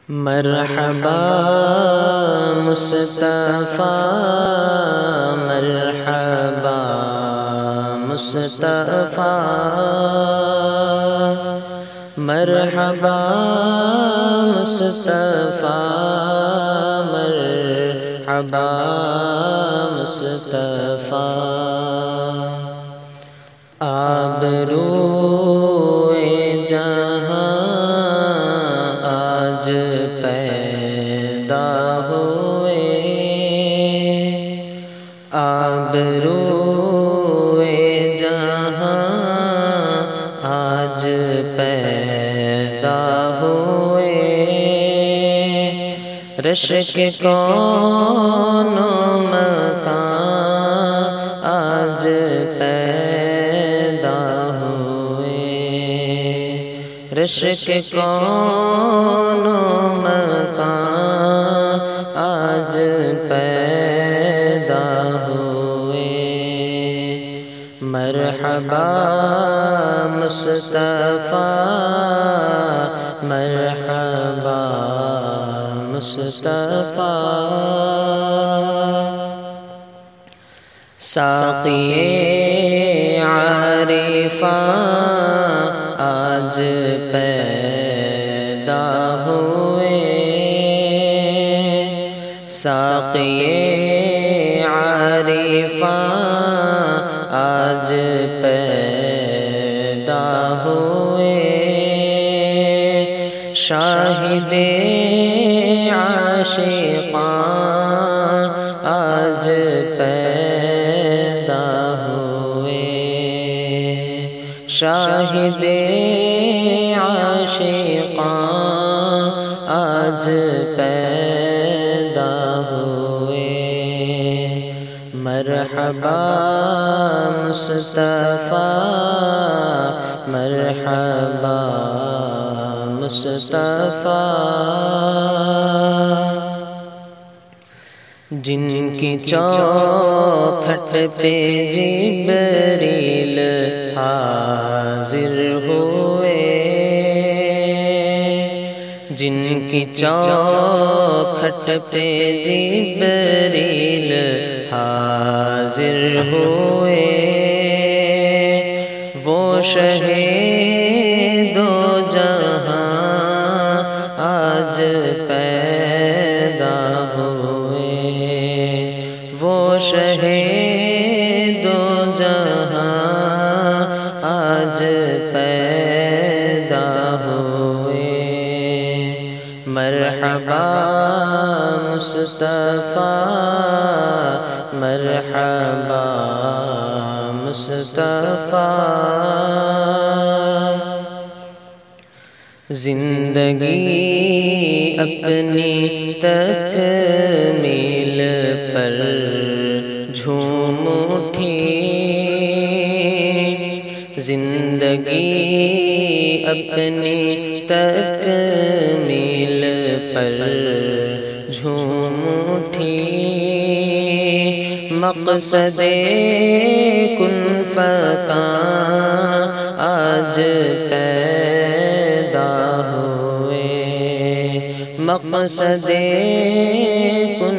مرحبا مصطفیٰ، مرحبا مصطفیٰ، مرحبا مصطفیٰ، مرحبا مصطفیٰ۔ آبروئے جہاں آج پیدا ہوئے، آبروئے جہاں آج پیدا ہوئے، رشک کون و مکان آج پیدا ہوئے، رشک کون و مکان آج پیدا ہوئے۔ مرحبا مصطفیٰ، مرحبا مصطفیٰ۔ ساقی عارفاں آج پیدا ہوئے، ساقی عارفاں آج پیدا ہوئے، شاہد عاشقاں آج پیدا ہوئے، شاہد عاشقاں آج پیدا ہوئے۔ مرحبا مصطفیٰ، مرحبا مصطفیٰ۔ جن کی چوکھٹ پہ جبریل حاضر ہوئے، جن کی چوکھٹ پہ جبریل حاضر ہوئے، وہ شہ دو جہاں آج پیدا ہوئے، وہ شہ دو جہاں آج پیدا ہوئے۔ مرحبا مصطفیٰ، مرحبا مصطفیٰ۔ زندگی اپنی تکمیل پر جھوم اٹھی، زندگی اپنی تکمیل پر جھوم اٹھی، مقصد کن فکان آج پیدا ہوئے، مقصد کن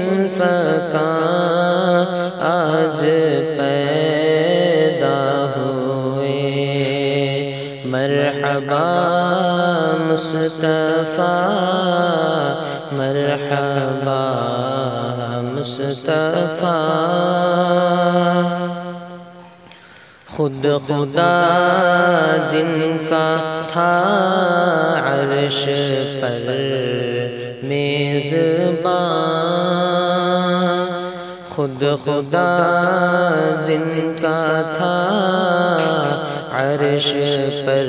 فکان آج پیدا ہوئے۔ مرحبا مصطفیٰ، مرحبا مصطفیٰ۔ خود خدا جن کا تھا عرش پر میزبان، خود خدا جن کا تھا عرش پر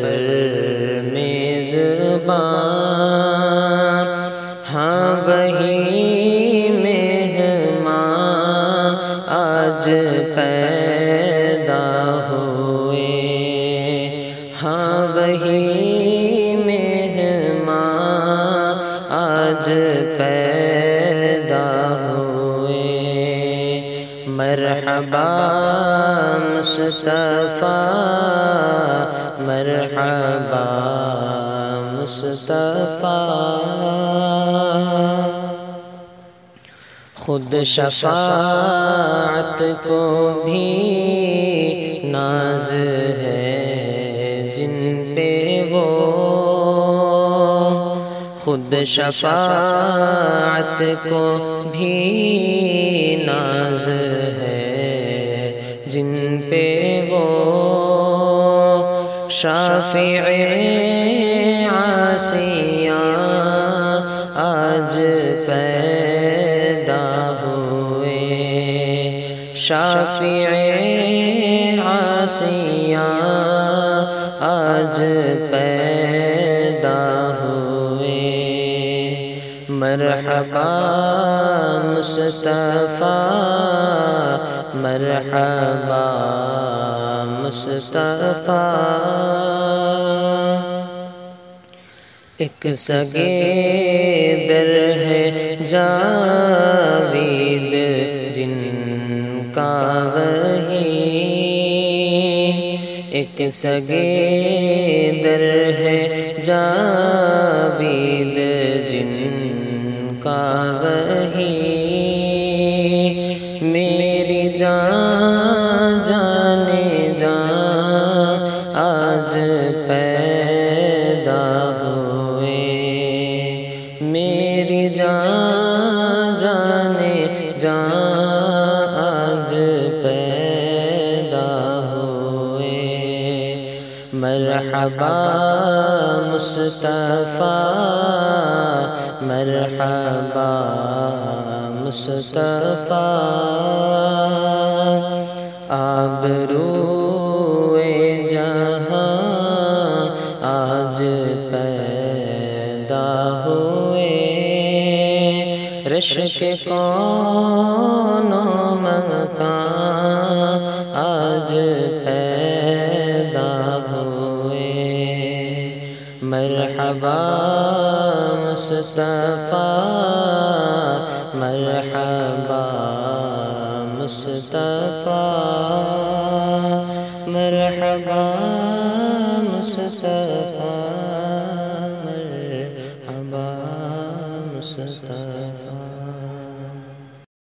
میزبان، ہاں وہی مہمان آج پیدا ہوئے، ہاں وہی مہمان آج پیدا ہوئے۔ مرحبا مصطفیٰ، مرحبا مصطفیٰ۔ خود شفاعت کو بھی ناز ہے جن پہ وہ، خود شفاعت کو بھی ناز ہے جن پہ وہ، شافع عاصیاں آج پیدا ہوئے، شافع عاصیاں آج پیدا ہوئے، مرحبا مصطفیٰ مرحبا مصطفیٰ، ایک سگے در ہے جاوید جن کا وہی، ایک سگے در ہے جاوید جن کا وہی، میری جان جانے جان آج پیدا ہوئے، میری جان جانے جان آج پیدا ہوئے، مرحبا مصطفیٰ مرحبا مصطفیٰ، آبروئے جہاں آج پیدا ہوئے، رشک کون و مکان آج پیدا ہوئے، مرحبا مصطفیٰ مرحبا مصطفیٰ، مرحبا مصطفیٰ مرحبا مصطفیٰ۔